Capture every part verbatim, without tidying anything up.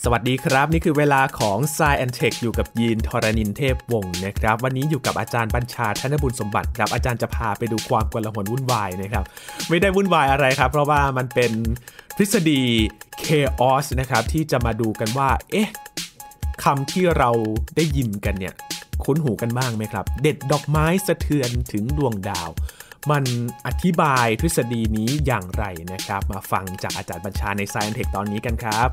สวัสดีครับนี่คือเวลาของ Science แอนด์ Tech อยู่กับยีนทรณินเทพวงศ์นะครับวันนี้อยู่กับอาจารย์บัญชาธนบุญสมบัติครับอาจารย์จะพาไปดูความกลาหลวุ่นวายนะครับไม่ได้วุ่นวายอะไรครับเพราะว่ามันเป็นทฤษฎี Chaos นะครับที่จะมาดูกันว่าเอ๊ะคำที่เราได้ยินกันเนี่ยคุ้นหูกันบ้างไหมครับเด็ดดอกไม้สะเทือนถึงดวงดาวมันอธิบายทฤษฎีนี้อย่างไรนะครับมาฟังจากอาจารย์บัญชาใน Science แอนด์ Tech ตอนนี้กันครับ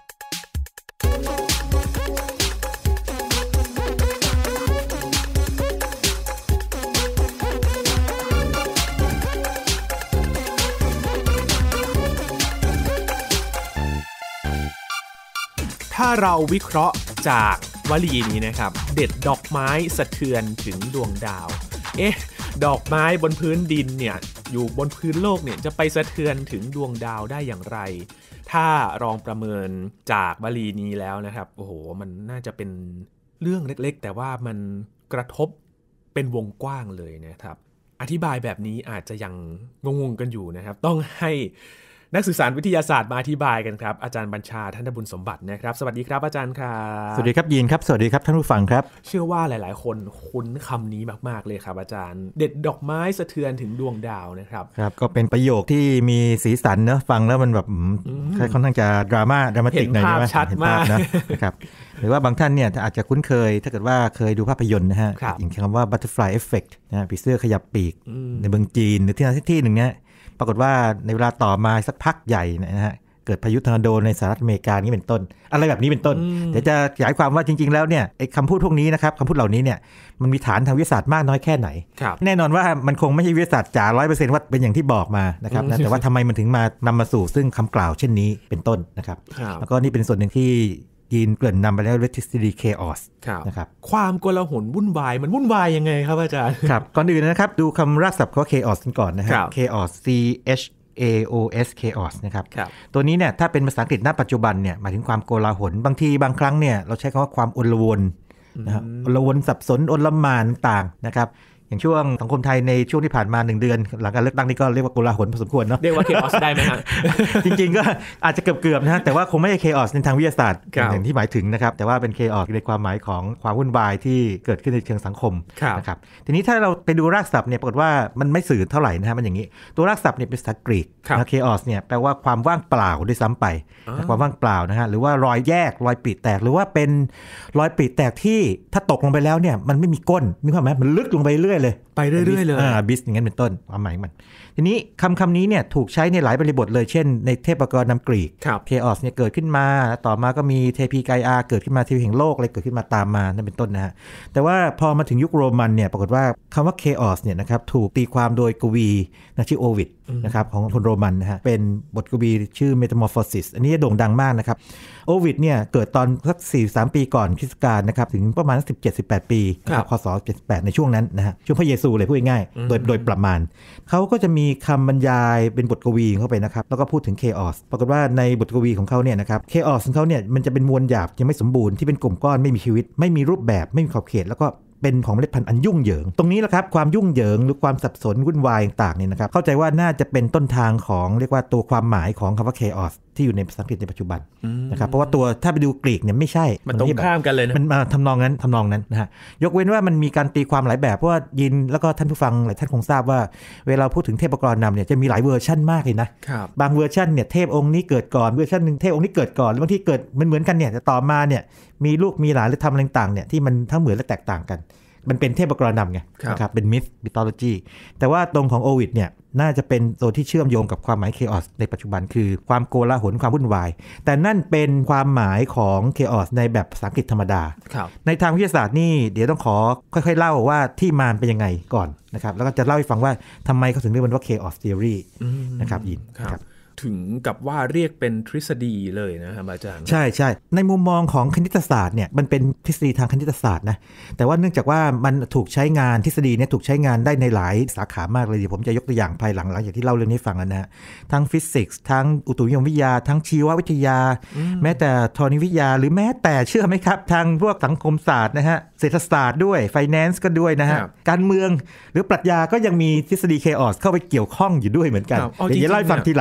ถ้าเราวิเคราะห์จากวลีนี้นะครับเด็ดดอกไม้สะเทือนถึงดวงดาวเอ๊ะดอกไม้บนพื้นดินเนี่ยอยู่บนพื้นโลกเนี่ยจะไปสะเทือนถึงดวงดาวได้อย่างไรถ้าลองประเมินจากวลีนี้แล้วนะครับโอ้โหมันน่าจะเป็นเรื่องเล็กๆแต่ว่ามันกระทบเป็นวงกว้างเลยนะครับอธิบายแบบนี้อาจจะยังงงๆกันอยู่นะครับต้องให้นักสื่อสารวิทยาศาสตร์มาอธิบายกันครับอาจารย์บัญชาธนบุญสมบัตินะครับสวัสดีครับอาจารย์ครับสวัสดีครับยีนครับสวัสดีครับท่านผู้ฟังครับเชื่อว่าหลายๆคนคุ้นคำนี้มากๆเลยครับอาจารย์เด็ดดอกไม้สะเทือนถึงดวงดาวนะครับครับก็เป็นประโยคที่มีสีสันเนอะฟังแล้วมันแบบค่อนข้างจะดราม่าดรามาติกหน่อยนะชัดมากนะครับหรือว่าบางท่านเนี่ยอาจจะคุ้นเคยถ้าเกิดว่าเคยดูภาพยนตร์นะฮะอย่างคำว่า butterfly effect นะผีเสื้อขยับปีกในเมืองจีนหรือที่นั่นที่หนึ่งเนี่ยปรากฏว่าในเวลาต่อมาสักพักใหญ่นะฮะเกิดพายุทอร์นาโดในสหรัฐอเมริกานี่เป็นต้นอะไรแบบนี้เป็นต้นเดี๋ยวจะขยายความว่าจริงๆแล้วเนี่ยไอ้คำพูดพวกนี้นะครับคำพูดเหล่านี้เนี่ยมันมีฐานทางวิทยาศาสตร์มากน้อยแค่ไหนแน่นอนว่ามันคงไม่ใช่วิทยาศาสตร์จ๋า ร้อยเปอร์เซ็นต์ ว่าเป็นอย่างที่บอกมานะครับนะแต่ว่าทำไมมันถึงมานำมาสู่ซึ่งคำกล่าวเช่นนี้เป็นต้นนะครับแล้วก็นี่เป็นส่วนหนึ่งที่ยีนเกริ่นนำไปแล้วเรื่องทฤษฎี Chaos นะครับความโกลาหลวุ่นวายมันวุ่นวายยังไงครับอาจารย์ครับก่อนอื่นนะครับดูคำรากศัพท์ของ Chaos กันก่อนนะฮะ Chaos C H A O S Chaos นะครับตัวนี้เนี่ยถ้าเป็นภาษาอังกฤษณปัจจุบันเนี่ยหมายถึงความโกลาหลบางทีบางครั้งเนี่ยเราใช้คำว่าความอลวนนะครับอลวนสับสนอลหม่านต่างนะครับอย่างช่วงสังคมไทยในช่วงที่ผ่านมาหนึ่งเดือนหลังการเลือกตั้งนี่ก็เรียกว่าโกลาหลพอสมควรเนาะเรียกว่า Chaos ได้ไหมฮะจริงๆก็อาจจะเกือบๆนะฮะแต่ว่าคงไม่ใช่ Chaos ในทางวิทยาศาสตร์อย่างที่หมายถึงนะครับแต่ว่าเป็น Chaos ในความหมายของความวุ่นวายที่เกิดขึ้นในเชิงสังคมนะครับทีนี้ถ้าเราไปดูรากศัพท์เนี่ยปรากฏว่ามันไม่สื่อเท่าไหร่นะฮะมันอย่างนี้ตัวรากศัพท์เนี่ยเป็นภาษากรีกนะ Chaos เนี่ยแปลว่าความว่างเปล่าด้วยซ้ำไปความว่างเปล่านะฮะหรือว่ารอยแยกรอยปริแตกหรือว่าเป็นรอยปริแตกที่ถ้าตกลงไปแล้วเนี่ยมันไม่มีก้นนึกภาพไหมมันลึกลงไปเรื่อยเลยไปเรื่อยๆเลยอ่าบิสอย่างนั้นเป็นต้นความหมายมันทีนี้คำคำนี้เนี่ยถูกใช้ในหลายบริบทเลยเช่นในเทพกรนำกรีก Chaos เนี่ยเกิดขึ้นมาต่อมาก็มีเทพีไกอาเกิดขึ้นมาเทพีแห่งโลกอะไรเกิดขึ้นมาตามมานั่นเป็นต้นนะฮะแต่ว่าพอมาถึงยุคโรมันเนี่ยปรากฏว่าคำว่า Chaos เนี่ยนะครับถูกตีความโดยกวีนะชื่อโอวิดนะครับของคนโรมันนะฮะเป็นบทกวีชื่อ Metamorphosis อันนี้โด่งดังมากนะครับโอวิดเนี่ยเกิดตอนสักสี่สิบสามปีก่อนคริสต์กาลนะครับถึงประมาณสิบเจ็ด สิบแปดปีนะครับคศเจ็ดสิบแปดในช่วงนั้นนะฮะช่วงพระเยซูเลยพูดง่ายๆโดยโดยประมาณเขาก็จะมีคำบรรยายเป็นบทกวีเข้าไปนะครับแล้วก็พูดถึง Chaos ปรากฏว่าในบทกวีของเขาเนี่ยนะครับ Chaos ของเขาเนี่ยมันจะเป็นมวลหยาบยังไม่สมบูรณ์ที่เป็นกลุ่มก้อนไม่มีชีวิตไม่มีรูปแบบไม่มีขอบเขตแล้วก็เป็นของเมล็ดพันธุ์อันยุ่งเหยิงตรงนี้แหละครับความยุ่งเหยิงหรือความสับสนวุ่นวายต่างๆเนี่ยนะครับเข้าใจว่าน่าจะเป็นต้นทางของเรียกว่าตัวความหมายของคำว่า Chaos ที่อยู่ในภาษาอังกฤษในปัจจุบันนะครับเพราะว่าตัวถ้าไปดูกรีกเนี่ยไม่ใช่มันตรงข้ามกันเลยนะมันมาทำนองนั้นทำนองนั้นนะฮะยกเว้นว่ามันมีการตีความหลายแบบเพราะว่ายินแล้วก็ท่านผู้ฟังหลายท่านคงทราบว่าเวลาพูดถึงเทพกรนำเนี่ยจะมีหลายเวอร์ชั่นมากเลยนะบางเวอร์ชั่นเนี่ยเทพองค์นี้เกิดก่อนเวอร์ชันนึงเทพองค์นี้เกิดก่อนหรือบางทีเกิดมันเหมือนกันเนี่ยแต่ต่อมาเนี่ยมีลูกมีหลานหรือทำอะไรต่างๆเนี่ยที่มันทั้งเหมือนและแตกต่างกันมันเป็นเทพกรนำไงนะครับเป็นมิธมิธอโลจีแต่ว่าตรงของโอวิดเนี่ยน่าจะเป็นตัวที่เชื่อมโยงกับความหมาย Chaos ในปัจจุบันคือความโกลาหลความวุ่นวายแต่นั่นเป็นความหมายของ Chaos ในแบบภาษาอังกฤษธรรมดาในทางวิทยาศาสตร์นี่เดี๋ยวต้องขอค่อยๆเล่าว่าที่มาเป็นยังไงก่อนนะครับแล้วก็จะเล่าให้ฟังว่าทำไมเขาถึงเรียกมันว่า Chaos Theory นะครับยินครับถึงกับว่าเรียกเป็นทฤษฎีเลยนะครับอาจารย์ใช่ใช่ในมุมมองของคณิตศาสตร์เนี่ยมันเป็นทฤษฎีทางคณิตศาสตร์นะแต่ว่าเนื่องจากว่ามันถูกใช้งานทฤษฎีเนี่ยถูกใช้งานได้ในหลายสาขามากเลยเดี๋ยวผมจะยกตัวอย่างภายหลังหลังจากที่เล่าเรื่องนี้ฟังแล้วนะฮะทั้งฟิสิกส์ทั้งอุตุนิยมวิทยาทั้งชีววิทยาแม้แต่ธรณีวิทยาหรือแม้แต่เชื่อไหมครับทางพวกสังคมศาสตร์นะฮะเศรษฐศาสตร์ด้วยไฟแนนซ์ก็ด้วยนะฮะการเมืองหรือปรัชญาก็ยังมีทฤษฎี Chaos เข้าไปเกี่ยวข้องอยู่ด้วยเหมือนกันเดี๋ยวเล่าให้ฟังทีหลังแล้วกันว่าท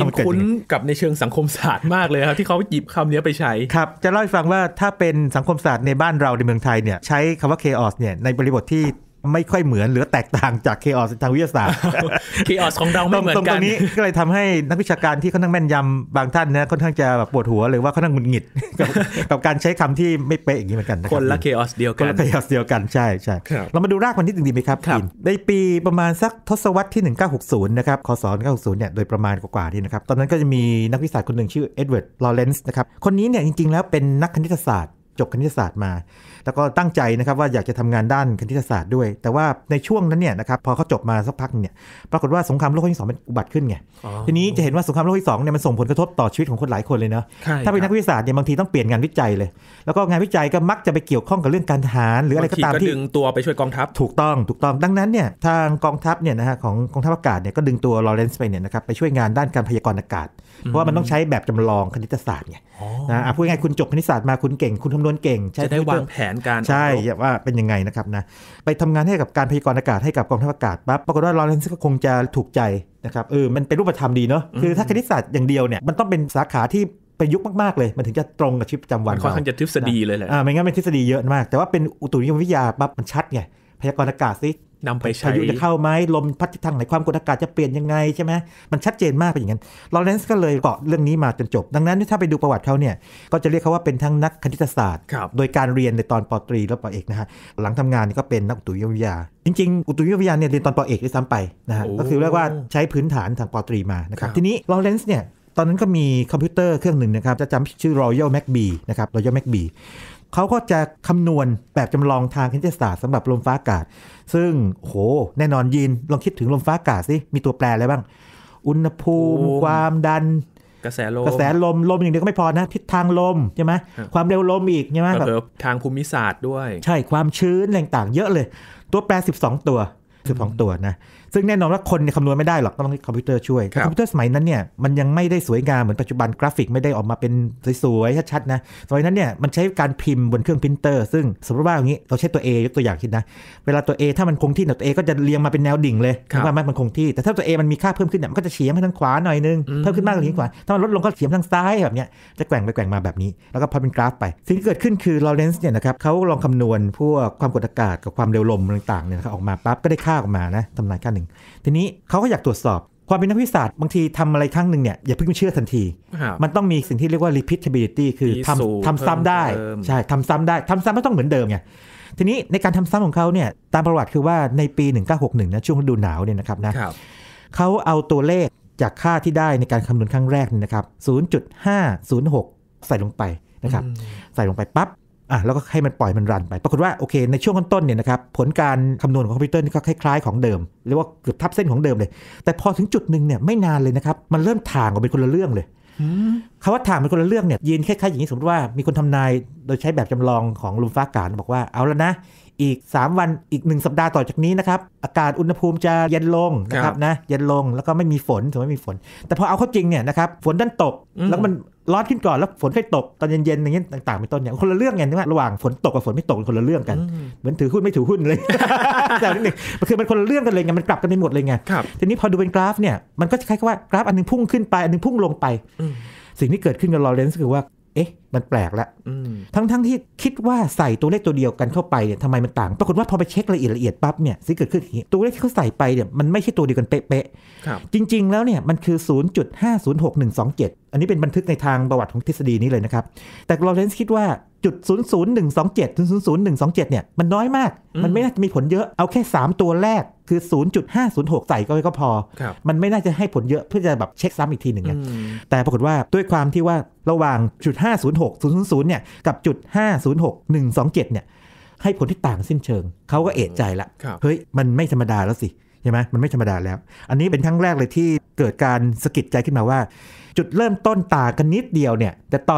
งๆคุ้นกับในเชิงสังคมศาสตร์มากเลยครับที่เขาหยิบคำนี้ไปใช้ครับจะเล่าให้ฟังว่าถ้าเป็นสังคมศาสตร์ในบ้านเราในเมืองไทยเนี่ยใช้คำว่า chaos เนี่ยในบริบทที่ไม่ค่อยเหมือนหรือแตกต่างจาก chaos ทางวิทยาศาสตร์ chaos ของเราไม่เหมือนกันตรงนี้ก็เลยทำให้นักวิชาการที่ค่อนข้างแม่นยำบางท่านนะค่อนข้างจะแบบปวดหัวหรือว่าค่อนข้างหงุดหงิด กับการใช้คำที่ไม่เป๊ะอย่างนี้เหมือนกันนะครับคนละ chaos เดียวกันคนละ chaos เดียวกันใช่ใช่เรามาดูรากมันนิดนึงดีไหมครับในปีประมาณสักทศวรรษที่หนึ่งพันเก้าร้อยหกสิบนะครับคศหนึ่งพันเก้าร้อยหกสิบเนี่ยโดยประมาณกว่าๆนี่นะครับตอนนั้นก็จะมีนักวิทยาศาสตร์คนหนึ่งชื่อเอ็ดเวิร์ดลอเรนซ์นะครับคนนี้เนี่ยจริงๆแล้วเป็นนักคณิตศาสตร์จบคณิตศาสตร์มาแล้วก็ตั้งใจนะครับว่าอยากจะทำงานด้านคณิตศาสตร์ด้วยแต่ว่าในช่วงนั้นเนี่ยนะครับพอเขาจบมาสักพักเนี่ยปรากฏว่าสงครามโลกครั้งที่สองเป็นอุบัติขึ้นไงทีนี้จะเห็นว่าสงครามโลกที่สองเนี่ยมันส่งผลกระทบต่อชีวิตของคนหลายคนเลยเนาะถ้าเป็นนักวิทยาศาสตร์เนี่ยบางทีต้องเปลี่ยนงานวิจัยเลยแล้วก็งานวิจัยก็มักจะไปเกี่ยวข้องกับเรื่องการทหารหรืออะไรก็ตามที่ดึงตัวไปช่วยกองทัพถูกต้องถูกต้องดังนั้นเนี่ยทางกองทัพเนี่ยนะฮะของกองทัพอากาศเนี่ยก็ดึงตัวลอเรนซ์ไปเนี่ยนะครับไปช่วยงานด้านการพยากรณ์อากาศเพราะว่ามันต้องใช้แบบจำลองคณิตศาสตร์ไงนะพูดง่ายๆคุณจบคณิตศาสตร์มาคุณเก่งคุณคำนวณเก่งจะได้วางแผนการใช่ว่าเป็นยังไงนะครับนะไปทำงานให้กับการพยากรณ์อากาศให้กับกองทัพอากาศปั๊บปรากฏว่าลอเรนซ์ก็คงจะถูกใจนะครับเออมันเป็นรูปธรรมดีเนาะคือถ้าคณิตศาสตร์อย่างเดียวเนี่ยมันต้องเป็นสาขาที่ประยุกต์มากๆเลยมันถึงจะตรงกับชีวิตประจำวันค่อนข้างจะทฤษฎีเลยแหละอ่าไม่งั้นเป็นทฤษฎีเยอะมากแต่ว่าเป็นอุตุนิยมวิทยาปั๊บมันชัดไงพยากรณ์อากาศซินำไปใช้พายุจะเข้าไหมลมพัดทิศทางไหนความกดอากาศจะเปลี่ยนยังไงใช่ไหมมันชัดเจนมากเป็นอย่างนั้นลอเรนซ์ก็เลยเกาะเรื่องนี้มาจนจบดังนั้นถ้าไปดูประวัติเขาเนี่ยก็จะเรียกเขาว่าเป็นทั้งนักคณิตศาสตร์โดยการเรียนในตอนป.ตรีและป.เอกนะฮะหลังทำงานก็เป็นนักอุตุนิยมวิทยาจริงๆอุตุนิยมวิทยาเนี่ยเรียนตอนป.เอกด้วยซ้ำไปนะฮะก็คือเรียกว่าใช้พื้นฐานทางป.ตรีมานะครับทีนี้ลอเรนซ์เนี่ยตอนนั้นก็มีคอมพิวเตอร์เครื่องหนึ่งนะครับจะจำชื่อ Royal McBee นะครับ Royal McBeeเขาก็จะคำนวณแบบจำลองทางคณิตศาสตร์สำหรับลมฟ้าอากาศซึ่งโหแน่นอนยินลองคิดถึงลมฟ้าอากาศสิมีตัวแปรอะไรบ้างอุณหภูมิความดันกระแสลมกระแสลมลมอย่างเดียวก็ไม่พอนะทิศทางลมใช่ไหมความเร็วลมอีกใช่ไหมแบบทางภูมิศาสตร์ด้วยใช่ความชื้นต่างๆเยอะเลยตัวแปรสิบสองตัวสิบสองตัวนะซึ่งแน่นอนว่าคนคำนวณไม่ได้หรอกต้องให้คอมพิวเตอร์ช่วยคอมพิวเตอร์สมัยนั้นเนี่ยมันยังไม่ได้สวยงามเหมือนปัจจุบันกราฟิกไม่ได้ออกมาเป็นสวยๆชัดๆนะสมัยนั้นเนี่ยมันใช้การพิมพ์บนเครื่องพิมพ์เตอร์ซึ่งสมมติว่าอย่างนี้เราใช้ตัว A ยกตัวอย่างคิดนะเวลาตัว A ถ้ามันคงที่ตัว A ก็จะเรียงมาเป็นแนวดิ่งเลยว่ามันคงที่แต่ถ้าตัว A มันมีค่าเพิ่มขึ้นเนี่ยมันก็จะเฉียงไปทางขวาหน่อยนึงเพิ่มขึ้นมากกว่านี้กว่าถ้ามันลดลงก็เฉียงทางซ้ายแบบเนี้ยจะแกว่งไปแกว่งมาแบบนี้แล้วก็พอเป็นกราฟไปสิ่งที่เกิดขึ้นคือลอเรนซ์เนี่ยนะครับเขาลองคำนวณพวกความกดอากาศกับความเร็วลมต่างๆเนี่ยออกมาปั๊บก็ได้ค่าออกมานะทำนายค่าหนึ่งทีนี้เขาก็อยากตรวจสอบความเป็นนักวิทยาศาสตร์บางทีทำอะไรครั้งหนึ่งเนี่ยอย่าเพิ่งเชื่อทันทีมันต้องมีสิ่งที่เรียกว่า repeatability คือทำทำซ้ำได้ใช่ทำซ้ำได้ทำซ้ำไม่ต้องเหมือนเดิมไงทีนี้ในการทำซ้ำของเขาเนี่ยตามประวัติคือว่าในปีหนึ่งพันเก้าร้อยหกสิบเอ็ดนะช่วงฤดูหนาวเนี่ยนะครับนะเขาเอาตัวเลขจากค่าที่ได้ในการคำนวณครั้งแรกนี่นะครับ ศูนย์จุดห้าศูนย์หก ใส่ลงไปนะครับใส่ลงไปปั๊บอ่ะแล้วก็ให้มันปล่อยมันรันไปปรากฏว่าโอเคในช่วงต้นๆเนี่ยนะครับผลการคำนวณของคอมพิวเตอร์นี่ก็คล้ายๆของเดิมเรียกว่าเกือบทับเส้นของเดิมเลยแต่พอถึงจุดนึงเนี่ยไม่นานเลยนะครับมันเริ่มถ่างออกเป็นคนละเรื่องเลยคำว่าถ่างเป็นคนละเรื่องเนี่ยยินคล้ายๆอย่างนี้สมมติว่ามีคนทำนายโดยใช้แบบจำลองของลมฟ้าอากาศบอกว่าเอาแล้วนะอีกสามวันอีกหนึ่งสัปดาห์ต่อจากนี้นะครับอากาศอุณหภูมิจะเย็นลงนะครับนะเย็นลงแล้วก็ไม่มีฝนถือว่าไม่มีฝนแต่พอเอาเข้าจริงเนี่ยนะครับฝนดันตกแล้วมันร้อนขึ้นก่อนแล้วฝนค่อยตกตอนเย็นๆอย่างเงี้ยต่างๆเป็นต้นเนี่ยคนละเรื่องกันนะระหว่างฝนตกกับฝนไม่ตกคนละเรื่องกันเหมือนถือหุ้นไม่ถือหุ้นเลยแต่นิดนึงมันคือมันคนละเรื่องกันเลยไงมันกลับกันไปหมดเลยไงทีนี้พอดูเป็นกราฟเนี่ยมันก็คล้ายๆว่ากราฟอันนึงพุ่งขึ้นไปอันนึงพุ่งลงไปสิ่งที่เกิดขึ้นกับลอเรนซ์คือว่าเอ๊ะมันแปลกแล้วทั้งๆ ท, ที่คิดว่าใส่ตัวเลขตัวเดียวกันเข้าไปเนี่ยทำไมมันต่างปรากฏว่าพอไปเช็คละเอียดละเอียดปั๊บเนี่ยสิ่งเกิดขึ้นอย่างนี้ตัวเลขที่เขาใส่ไปเนี่ยมันไม่ใช่ตัวเดียวกันเป๊ะๆจริงๆแล้วเนี่ยมันคือ ศูนย์จุดห้าศูนย์หกหนึ่งสองเจ็ด อันนี้เป็นบันทึกในทางประวัติของทฤษฎีนี้เลยนะครับแต่ลอเรนซ์คิดว่าจุด ศูนย์ ศูนย์ หนึ่ง สอง เจ็ด ถึง ศูนย์ ศูนย์ หนึ่ง สอง เจ็ด เนี่ยมันน้อยมากมันไม่น่าจะมีผลเยอะเอาแค่สามตัวแรกคือ ศูนย์จุดห้าศูนย์หก ใส่ก็ก็พอมันไม่น่าจะให้ผลเยอะเพื่อจะแบบเช็คซ้ำอีกทีหนึ่งแต่ปรากฏว่าด้วยความที่ว่าระหว่างจุดห้าศูนย์หก ศูนย์ ศูนย์ เนี่ยกับจุดห้าศูนย์หก หนึ่ง สอง เจ็ด เนี่ยให้ผลที่ต่างสิ้นเชิงเขาก็เอะใจละเฮ้ยมันไม่ธรรมดาแล้วสิใช่ไหมมันไม่ธรรมดาแล้วอันนี้เป็นครั้งแรกเลยที่เกิดการสะกิดใจขึ้นมาว่าจุดเริ่มต้นต่างกันนิดเดียวเนี่ยแต่ตอนจบ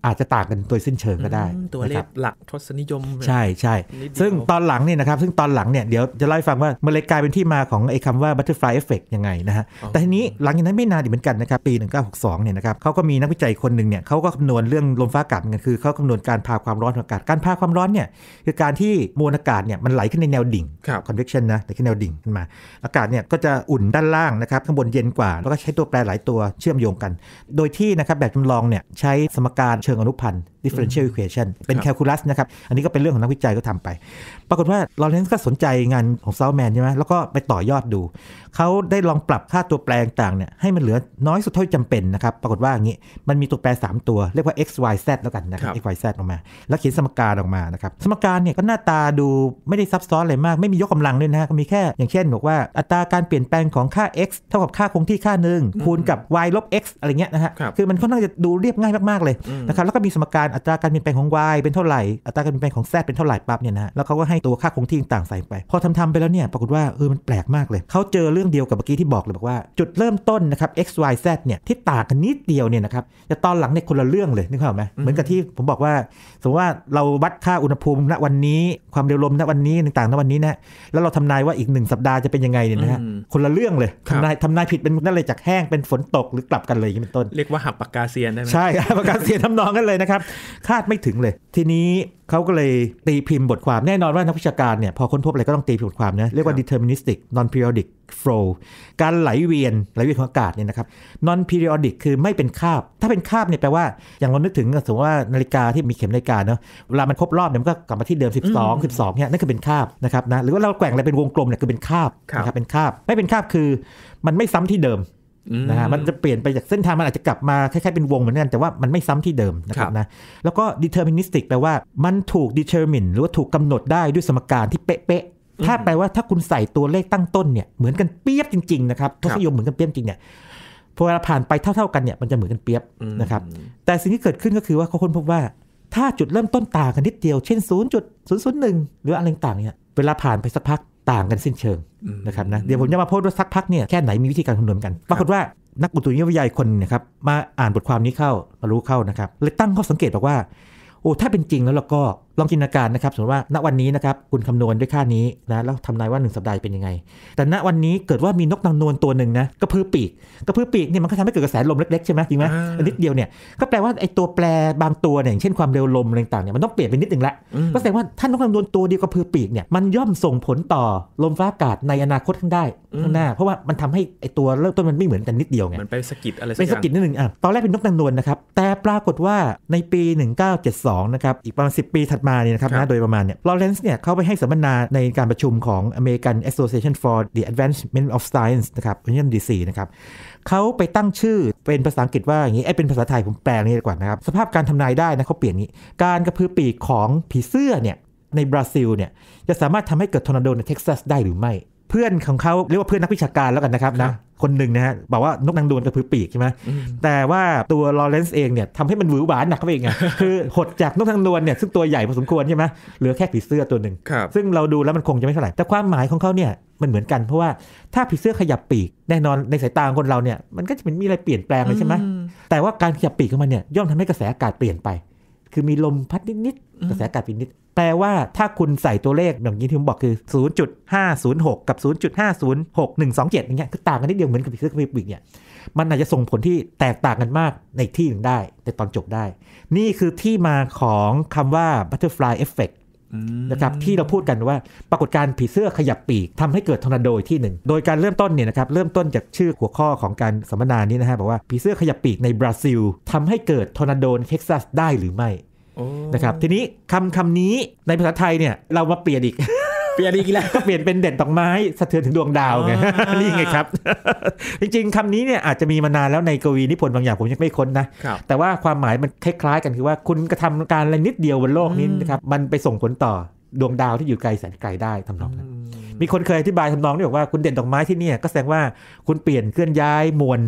อาจจะต่างกันโดยสิ้นเชิงก็ได้ตัวเลขหลักทศนิยมใช่ใช่ซึ่งตอนหลังเนี่ยนะครับซึ่งตอนหลังเนี่ยเดี๋ยวจะเล่าให้ฟังว่ามันเลยกลายเป็นที่มาของไอ้คำว่า butterfly effect ยังไงนะฮะแต่ทีนี้หลังจากนั้นไม่นานอีกเหมือนกันนะครับปีหนึ่งพันเก้าร้อยหกสิบสองเนี่ยนะครับเขาก็มีนักวิจัยคนหนึ่งเนี่ยเขาก็คำนวณเรื่องลมฟ้าอากาศเหมือนกันคือเขาคำนวณการพาความร้อนของอากาศการพาความร้อนเนี่ยคือการที่มวลอากาศเนี่ยมันไหลขึ้นในแนวดิ่ง convection นะไหลขึ้นแนวดิ่งขึ้นมาอากาศเนี่ยก็จะอุ่นด้านล่างนะครับข้างบนเย็นกว่าแล้วก็ใช้ตัวแปรหลายตัวเชื่อมโยงกันโดยที่นะครับแบบจำลองเนี่ยใช้สมการเชิงอนุพันธ์ differential equation เป็นแคลคูลัสนะครับอันนี้ก็เป็นเรื่องของนักวิจัยก็ทำไปปรากฏว่าลอเรนซ์ก็สนใจงานของซาวแมนใช่ไหมแล้วก็ไปต่อยอดดูเขาได้ลองปรับค่าตัวแปรต่างเนี่ยให้มันเหลือน้อยสุดเท่าที่จำเป็นนะครับปรากฏว่าอย่างนี้มันมีตัวแปรสามตัวเรียกว่า x y z แล้วกันนะครับ x y z ออกมาแล้วเขียนสมการออกมานะครับสมการเนี่ยก็หน้าตาดูไม่ได้ซับซ้อนอะไรมากไม่มียกกำลังด้วยนะฮะก็มีแค่อย่างเช่นบอกว่าอัตราการเปลี่ยนแปลงของค่า x เท่ากับค่าคงที่ค่านึงคูณกับ y ลบ x อะไรเงี้ยนะฮะคือมันค่อนข้างจะดูเรียบง่ายมากๆเลยนะครับแล้วก็มีสมการอัตราการเปลี่ยนแปลงของ y เป็นเท่าไหร่อัตราการเปลี่ยนแปลงของ z เป็นเท่าไหร่ปั๊บเนี่ยนะแล้วเขาก็ให้ตัวค่าคงที่ต่างๆใส่ไปพอทำๆไปแล้วเนี่ยปรากฏว่าเออมันแปลกมากเลยเขาเจอเรื่องเดียวกับเมื่อกี้ที่บอกเลยบอกว่าจุดเริ่มต้นนะครับ x y z เนี่ยที่ต่างกันนิดเดียวเนี่ยนะครับแต่ตอนหลังเนี่ยคนละเรื่องเลยนึกภาพไหมเหมือนกับที่ผมบอกว่าสมมติว่าเราวัดค่าอุณหภูมิณวันนี้ความเร็วลมณวันนี้ต่างๆณวันนี้นะแล้วเราทำนายว่าอีกหนึ่งสัปดาห์จะเป็นยังไงเนี่ยนะฮะคนละเรื่องเลยทำนายทำนายผิดเป็นนั่นเลยจากแห้งเป็นฝนตกหรือกลับกันเลยอย่างนี้เป็นต้นเรียกว่าหักปากกาเซียนได้ไหมใช่หักปากกาเซียนทำนองกันเลยนะครับคาดไม่ถึงเลยทีนี้เขาก็เลยตีพิมพ์บทความแน่นอนว่านักวิชาการเนี่ยพอค้นพบอะไรก็ต้องตีพิมพ์บทความนะเรียกว่า deterministic non-periodic flow การไหลเวียนไหลเวียนของอากาศเนี่ยนะครับ non-periodic คือไม่เป็นคาบถ้าเป็นคาบเนี่ยแปลว่าอย่างเรานึกถึงสมมติว่านาฬิกาที่มีเข็มนาฬิกาเนาะเวลามันครบรอบเนี่ยมันก็กลับมาที่เดิมสิบสอง สิบสองเนี่ยนั่นคือเป็นคาบนะครับนะหรือว่าเราแกว่งอะไรเป็นวงกลมเนี่ยคือเป็นคาบนะครับเป็นคาบไม่เป็นคาบคือมันไม่ซ้ำที่เดิมนะฮะมันจะเปลี่ยนไปจากเส้นทางมันอาจจะกลับมาคล้ายๆเป็นวงเหมือนกันแต่ว่ามันไม่ซ้ำที่เดิมนะครับนะแล้วก็ deterministic แปลว่ามันถูก determine หรือว่าถูกกำหนดได้ด้วยสมการที่เป๊ะๆถ้าแปลว่าถ้าคุณใส่ตัวเลขตั้งต้นเนี่ยเหมือนกันเปียบจริงๆนะครับทศนิยมเหมือนกันเปียบจริงเนี่ยพอเวลาผ่านไปเท่าๆกันเนี่ยมันจะเหมือนกันเปียบนะครับแต่สิ่งที่เกิดขึ้นก็คือว่าเขาค้นพบว่าถ้าจุดเริ่มต้นต่างกันนิดเดียวเช่น ศูนย์จุดศูนย์ศูนย์หนึ่ง หรืออะไรต่างๆเนี่ยเวลาผ่านไปสักพักต่างกันสิ้นเชิงนะครับนะเดี๋ยวผมจะมาพูดว่าสักพักเนี่ยแค่ไหนมีวิธีการคำนวณกันปรากฏว่านักอุตุนิยมวิทยาคนนะครับมาอ่านบทความนี้เข้ามารู้เข้านะครับเลยตั้งข้อสังเกตบอกว่าโอ้ถ้าเป็นจริงแล้วเราก็ลองจินตนาการนะครับสมมติว่าณวันนี้นะครับคุณคำนวณด้วยค่านี้นะแล้วทำนายว่าหนึ่งสัปดาห์เป็นยังไงแต่ณวันนี้เกิดว่ามีนกนางนวลตัวหนึ่งนะกระพือปีกกระพือปีกเนี่ยมันก็ทำให้เกิดกระแสลมเล็กๆใช่ไหมจริงไหมนิดเดียวเนี่ยก็แปลว่าไอ้ตัวแปรบางตัวเนี่ยอย่างเช่นความเร็วลมอะไรต่างๆเนี่ยมันต้องเปลี่ยนไปนิดนึงละก็แสดงว่าถ้านกนางนวลตัวเดียวกระพือปีกเนี่ยมันย่อมส่งผลต่อลมฟ้าอากาศในอนาคตข้างได้ข้างหน้าเพราะว่ามันทำให้ไอ้ตัวเริ่มต้นมันไม่เหมือนกันนิดเดียวไงมันไปสะกิดอะไรสักอย่างเป็นสะกิดนิดนึงอ่ะตอนแรกเป็นนกนางนวลนะครับแต่ปรากฏว่าในปีหนึ่งพันเก้าร้อยเจ็ดสิบสองนะครับอีกประมาณสิบปีถัดมาเนี่ยนะครับนะโดยประมาณเนี่ยลอเรนซ์เนี่ยเขาไปให้สัมมนาในการประชุมของ American Association for the Advancement of Science นะครับวอชิงตัน ดี ซี นะครับเขาไปตั้งชื่อเป็นภาษาอังกฤษว่าอย่างนี้ไอ้เป็นภาษาไทยผมแปลนี่ดีกว่านะครับสภาพการทำนายได้นะเขาเปลี่ยนนี้การกระพือปีกของผีเสื้อเนี่ยในบราซิลเนี่ยจะสามารถทำให้เกิดทอร์นาโดในเท็กซัสได้หรือไม่เพื่อนของเขาเรียกว่าเพื่อนนักวิชาการแล้วกันนะครับนะคนหนึ่งนะฮะบอกว่านกนางนวลกระพือปีกใช่ไหมแต่ว่าตัวลอเรนซ์เองเนี่ยทำให้มันหวือหวาหนักเข้าไปอีกไง คือหดจากนกนางนวลเนี่ยซึ่งตัวใหญ่พอสมควรใช่ไหมเหลือแค่ผีเสื้อตัวหนึ่งซึ่งเราดูแล้วมันคงจะไม่เท่าไหร่แต่ความหมายของเขาเนี่ยมันเหมือนกันเพราะว่าถ้าผีเสื้อขยับปีกแน่นอนในสายตาของคนเราเนี่ยมันก็จะเป็นมีอะไรเปลี่ยนแปลงเลยใช่ไหมแต่ว่าการขยับปีกของมันเนี่ยย่อมทำให้กระแสอากาศเปลี่ยนไปคือมีลมพัดนิดๆกระแสอากาศเปลี่ยนนิดแปลว่าถ้าคุณใส่ตัวเลขอย่างที่ผมบอกคือ ศูนย์จุดห้าศูนย์หก กับ ศูนย์จุดห้าศูนย์หกหนึ่งสองเจ็ด อย่างเงี้ยคือต่างกันนิดเดียวเหมือนกับผีเสื้อกระพือปีกเนี่ยมันอาจจะส่งผลที่แตกต่างกันมากในที่หนึ่งได้แต่ตอนจบได้นี่คือที่มาของคำว่า butterfly effect นะครับที่เราพูดกันว่าปรากฏการณ์ผีเสื้อขยับปีกทำให้เกิดทอร์นาโดที่หนึ่งโดยการเริ่มต้นเนี่ยนะครับเริ่มต้นจากชื่อหัวข้อของการสัมมนานี้นะฮะบอกว่าผีเสื้อขยับปีกในบราซิลทำให้เกิดทอร์นาโดในเท็กซัสได้หรือไม่นะครับทีนี้คำคำนี้ในภาษาไทยเนี่ยเรามาเปลี่ยนอีกเปลี่ยนอีกแล้วก็เปลี่ยนเป็นเด่นดอกไม้สะเทือนถึงดวงดาวไง นี่ไงครับ จริงๆคำนี้เนี่ยอาจจะมีมานานแล้วในกวีนิพนธ์บางอย่างผมยังไม่ค้นนะแต่ว่าความหมายมันคล้ายๆกันคือว่าคุณกระทำการอะไรนิดเดียวบนโลกนี้นะครับมันไปส่งผลต่อดวงดาวที่อยู่ไกลแสนไกลได้ทำนองนั้นมีคนเคยอธิบายทำนองนี้บอกว่าคุณเด่นดอกไม้ที่นี่ก็แสดงว่าคุณเปลี่ยนเคลื่อนย้ายมวล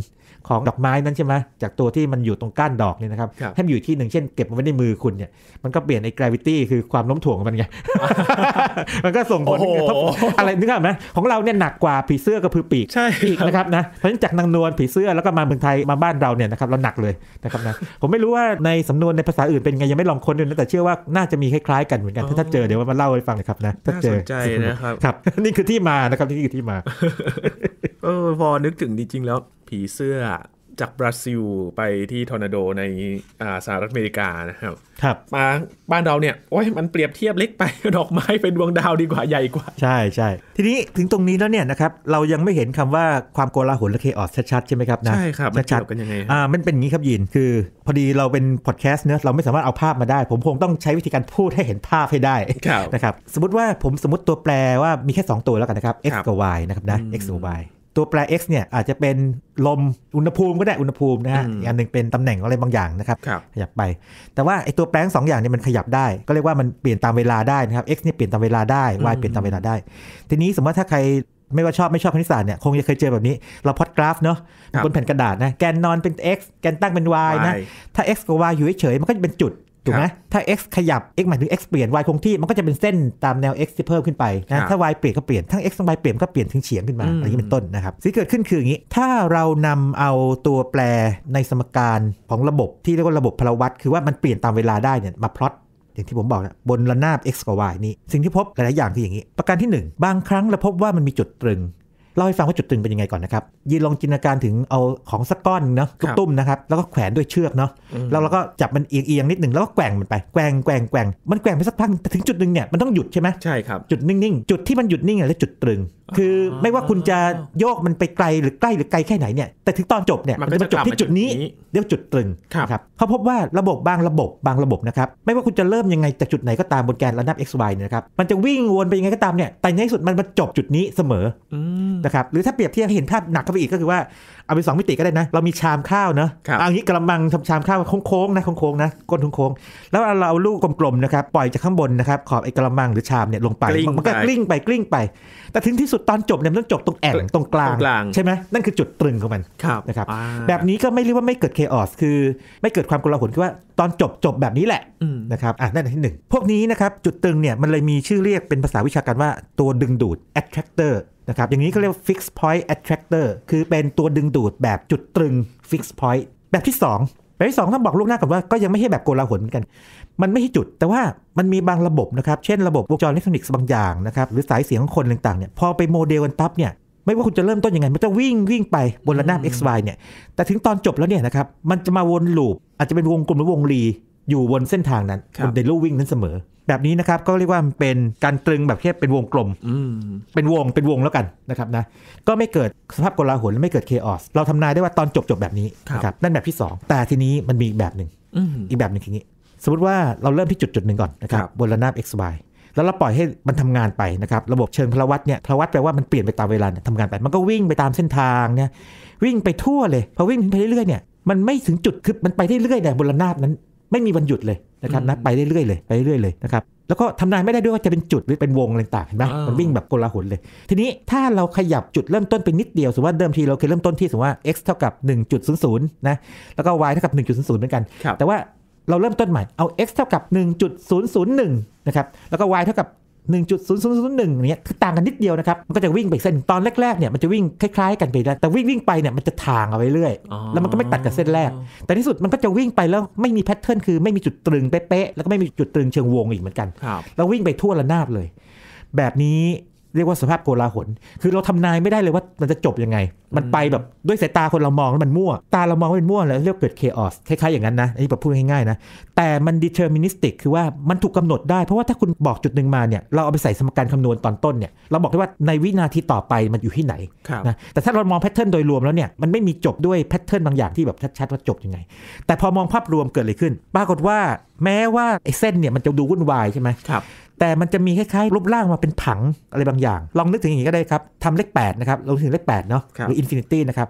ของดอกไม้นั้นใช่ไหมจากตัวที่มันอยู่ตรงก้านดอกเนี่ยนะครับให้มันอยู่ที่หนึ่งเช่นเก็บไว้ในมือคุณเนี่ยมันก็เปลี่ยนไอ้ gravity คือความโน้มถ่วงของมันไง มันก็ส่งผลกระทบอะไรนึกออกไหมของเราเนี่ยหนักกว่าผีเสื้อกระพือปีกอีกนะครับนะเพราะฉะนั้นจากนางนวลผีเสื้อแล้วก็มาเมืองไทยมาบ้านเราเนี่ยนะครับเราหนักเลยนะครับนะผมไม่รู้ว่าในสำนวนในภาษาอื่นเป็นไงยังไม่ลองค้นดูนะแต่เชื่อว่าน่าจะมีคล้ายๆกันเหมือนกันถ้าเจอเดี๋ยวมาเล่าให้ฟังเลยครับนะถ้าเจอนะครับครับนี่คือที่มานะครับนี่คือที่มาเออพอนึกถึงจริงๆแล้วผีเสื้อจากบราซิลไปที่ทอร์นาโดในสหรัฐอเมริกานะครับครับมาบ้านเราเนี่ยโอ้ยมันเปรียบเทียบเล็กไปดอกไม้เป็นดวงดาวดีกว่าใหญ่กว่าใช่ใช่ทีนี้ถึงตรงนี้แล้วเนี่ยนะครับเรายังไม่เห็นคำว่าความโกลาหลและเคออสชัดๆใช่ไหมครับนะใช่ครับมันเกี่ยวกันยังไงอ่ามันเป็นอย่างนี้ครับยินคือพอดีเราเป็นพอดแคสต์เนอะเราไม่สามารถเอาภาพมาได้ผมคงต้องใช้วิธีการพูดให้เห็นภาพให้ได้นะครับสมมติว่าผมสมมติตัวแปรว่ามีแค่สองตัวแล้วกันนะครับ x กับ y นะครับนะ x กับ yตัวแปร x เนี่ยอาจจะเป็นลมอุณหภูมิก็ได้อุณหภูมินะฮะอีกอันนึงเป็นตำแหน่งอะไรบางอย่างนะครับขยับไปแต่ว่าไอ้ตัวแปรสองอย่างเนี่ยมันขยับได้ก็เรียกว่ามันเปลี่ยนตามเวลาได้นะครับ x เนี่ยเปลี่ยนตามเวลาได้ y เปลี่ยนตามเวลาได้ทีนี้สมมติว่าถ้าใครไม่ว่าชอบไม่ชอบคณิตศาสตร์เนี่ยคงจะเคยเจอแบบนี้เราพล็อตกราฟเนาะบนแผ่นกระดาษนะแกนนอนเป็น x แกนตั้งเป็น y นะถ้า x กับ y อยู่เฉยๆมันก็จะเป็นจุดถูกไหมถ้า x ขยับ x หมายถึง x เปลี่ยน y คงที่มันก็จะเป็นเส้นตามแนว x ที่เพิ่มขึ้นไปนะถ้า y เปลี่ยนก็เปลี่ยนทั้ง x ทั้ง y เปลี่ยนก็เปลี่ยนถึงเฉียงขึ้นมาอะไรอย่างนี้เป็นต้นนะครับสิ่งที่เกิดขึ้นคืออย่างนี้ถ้าเรานำเอาตัวแปรในสมการของระบบที่เรียกว่าระบบพลวัตคือว่ามันเปลี่ยนตามเวลาได้เนี่ยมาพลอตอย่างที่ผมบอกนะบนระนาบ x กับ y นี่สิ่งที่พบหลายๆอย่างคืออย่างนี้ประการที่หนึ่งบางครั้งเราพบว่ามันมีจุดตรึงเล่าให้ฟังว่าจุดตรึงเป็นยังไงก่อนนะครับยีลองจินตนาการถึงเอาของสักก้อนเนาะตุ้มๆนะครับแล้วก็แขวนด้วยเชือกเนาะแล้วเราก็จับมันเอียงๆนิดหนึ่งแล้วก็แกว่งมันไปแกว่งแกว่งแกว่งมันแกว่งไปสักพักแต่ถึงจุดนึงเนี่ยมันต้องหยุดใช่ไหมใช่ครับจุดนิ่งๆจุดที่มันหยุดนิ่งเรียกจุดตรึงคือไม่ว่าคุณจะโยกมันไปไกลหรือใกล้หรือไกลแค่ไหนเนี่ยแต่ถึงตอนจบเนี่ยมันจะจบที่จุดนี้เรียกจุดตรึงครับเขาพบว่าระบบบางระบบบางระบบนะครับไม่ว่าคุณจะเริ่มยังไงจากจุดไหนก็ตามบนแกนระนาบ x y เนี่ยนะครับมันจะวิ่งวนไปยังไงก็ตามเนี่ยแต่ในที่สุดมันมาจบจุดนี้เสมอนะครับหรือถ้าเปรียบเทียบให้เห็นภาพหนักเข้าไปอีกก็คือว่าเอาเป็นสองมิติก็ได้นะเรามีชามข้าวเนาะเอางี้กระมังทำชามข้าวโค้งๆนะโค้งๆนะก้นโค้งๆแล้วเราเอาลูกกลมๆนะครับปล่อยจากข้างบนนะครับขอบไอ้กระมังหรือชามเนี่ยลงไปมันก็กลิ้งไปกลิ้งไปแต่ถึงที่สุดตอนจบเนี่ยมันต้องจบตรงแอ่งตรงกลางใช่ไหมนั่นคือจุดตรึงของมันนะครับแบบนี้ก็ไม่เรียกว่าไม่เกิด chaos คือไม่เกิดความโกลาหลคือว่าตอนจบจบแบบนี้แหละนะครับอ่ะนั่นที่หนึ่งพวกนี้นะครับจุดตรึงเนี่ยมันเลยมีชื่อเรียกเป็นภาษาวิชาการว่าตัวดึงดูด attractor นะครับอย่างนี้เขาเรียกว่า fixed point attractor คือเป็นตัวดึงดูดแบบจุดตรึง fixed point แบบที่สองแบบที่สองต้องบอกลูกหน้าก่อนว่าก็ยังไม่ใช่แบบโกลาหลเหมือนกันมันไม่ใช่จุดแต่ว่ามันมีบางระบบนะครับเช่นระบบวงจรอิเล็กทรอนิกส์บางอย่างนะครับหรือสายเสียงของคนต่างๆเนี่ยพอไปโมเดลกันปั๊บเนี่ยไม่ว่าคุณจะเริ่มต้นยังไงมันจะวิ่งวิ่งไปบนระนาบ x y เนี่ยแต่ถึงตอนจบแล้วเนี่ยนะครับมันจะมาวนลูปอาจจะเป็นวงกลมหรือวงรีอยู่บนเส้นทางนั้นบนเดลู่วิ่งนั้นเสมอแบบนี้นะครับก็เรียกว่าเป็นการตรึงแบบแค่เป็นวงกลมเป็นวงเป็นวงแล้วกันนะครับนะก็ไม่เกิดสภาพโกลาหลและไม่เกิด chaos เราทำนายได้ว่าตอนจบจบแบบนี้นะครับนั่นแบบที่สองแต่ทีนี้มันมีอีกแบบหนึ่งอีกแบบหนึ่งคืออย่างนี้สมมติว่าเราเริ่มที่จุดจุดหนึ่งก่อนนะครับบนระนาบ x y แล้วเราปล่อยให้มันทำงานไปนะครับระบบเชิงพลวัตเนี่ยพลวัตแปลว่ามันเปลี่ยนไปตามเวลาทำงานไปมันก็วิ่งไปตามเส้นทางเนี่ยวิ่งไปทั่วเลยพอวิ่งไปเรื่อยๆเนี่ยมันไม่ถึงจุดคือมันไปเรื่อยๆเนี่ยบนระนาบนั้นไม่มีวันหยุดเลยนะครับนะไปเรื่อยๆเลยไปเรื่อยๆเลยนะครับแล้วก็ทำนายไม่ได้ด้วยว่าจะเป็นจุดหรือเป็นวงอะไรต่างๆเห็นไหมมันวิ่งแบบโกลาหลเลยทีนี้ถ้าเราขยับจุดเริ่มต้นไปนิดเดียวสมมติว่าเดิมทีเราเคยเริ่มต้นที่สมมติว่า x เท่ากับ หนึ่งจุดศูนย์ศูนย์ นะแล้วก็ y เท่ากับ หนึ่งจุดศูนย์ศูนย์ เหมือนกันแต่ว่าเราเริ่มต้นใหม่เอา x เท่ากับ หนึ่งจุดศูนย์ศูนย์หนึ่ง นะครับแล้วก็ y เท่ากับ หนึ่งจุดศูนย์ศูนย์ศูนย์หนึ่ง อย่างเงี้ยคือต่างกันนิดเดียวนะครับมันก็จะวิ่งไปเส้นตอนแรกๆเนี่ยมันจะวิ่งคล้ายๆกันไปได้แต่วิ่งวิ่งไปเนี่ยมันจะทางเอาไว้เรื่อยแล้วมันก็ไม่ตัดกับเส้นแรกแต่ที่สุดมันก็จะวิ่งไปแล้วไม่มีแพทเทิร์นคือไม่มีจุดตรึงเป๊ะๆแล้วก็ไม่มีจุดตรึงเชิงวงอีกเหมือนกันแล้ววิ่งไปทั่วระนาบเลยแบบนี้เรียกว่าสภาพโกลาหลคือเราทำนายไม่ได้เลยว่ามันจะจบยังไงมันไปแบบด้วยสายตาคนเรามองแล้วมันมั่วตาเรามองว่ามันมั่วแล้วเรียกเกิด chaos คล้ายๆอย่างนั้นนะอันนี้แบบพูดง่ายๆนะแต่มัน deterministic คือว่ามันถูกกำหนดได้เพราะว่าถ้าคุณบอกจุดหนึ่งมาเนี่ยเราเอาไปใส่สมการคำนวณตอนต้นเนี่ยเราบอกได้ว่าในวินาทีต่อไปมันอยู่ที่ไหนนะแต่ถ้าเรามองแพทเทิร์นโดยรวมแล้วเนี่ยมันไม่มีจบด้วยแพทเทิร์นบางอย่างที่แบบชัดๆว่าจบยังไงแต่พอมองภาพรวมเกิดอะไรขึ้นปรากฏว่าแม้ว่าไอ้เส้นเนี่ยมันจะดูวุ่นวายใช่ไหมแต่มันจะมีคล้ายๆรูปร่างมาเป็นผังอะไรบางอย่างลองนึกถึงอย่างนี้ก็ได้ครับทำเลขแปดนะครับเราถึงเลขแปดเนาะหรืออินฟินิตี้นะครับ